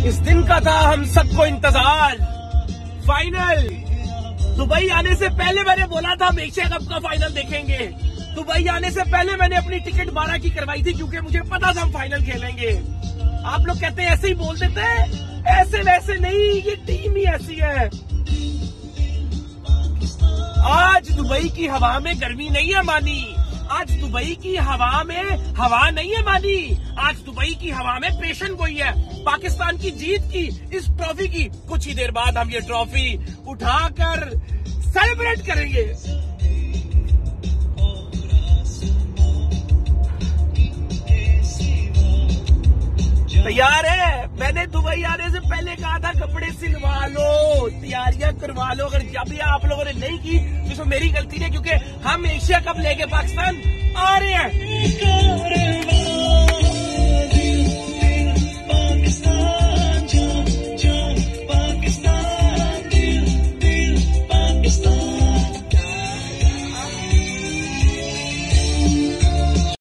इस दिन का था हम सबको इंतजार। फाइनल दुबई आने से पहले मैंने बोला था हम एशिया कप का फाइनल देखेंगे। दुबई आने से पहले मैंने अपनी टिकट 12 की करवाई थी क्योंकि मुझे पता था हम फाइनल खेलेंगे। आप लोग कहते हैं ऐसे ही बोल देते हैं, ऐसे वैसे नहीं, ये टीम ही ऐसी है। आज दुबई की हवा में गर्मी नहीं है मानी, आज दुबई की हवा में हवा नहीं है मानी, आज दुबई की हवा में पेशन गोई है। पाकिस्तान की जीत की, इस ट्रॉफी की कुछ ही देर बाद हम ये ट्रॉफी उठाकर सेलिब्रेट करेंगे। तैयार है? मैंने दुबई आने से पहले कहा था कपड़े सिलवा लो, तैयारियां करवा लो। अगर जब ये आप लोगों ने नहीं की तो इसमें मेरी गलती नहीं, क्योंकि हम एशिया कप लेके पाकिस्तान आ रहे हैं।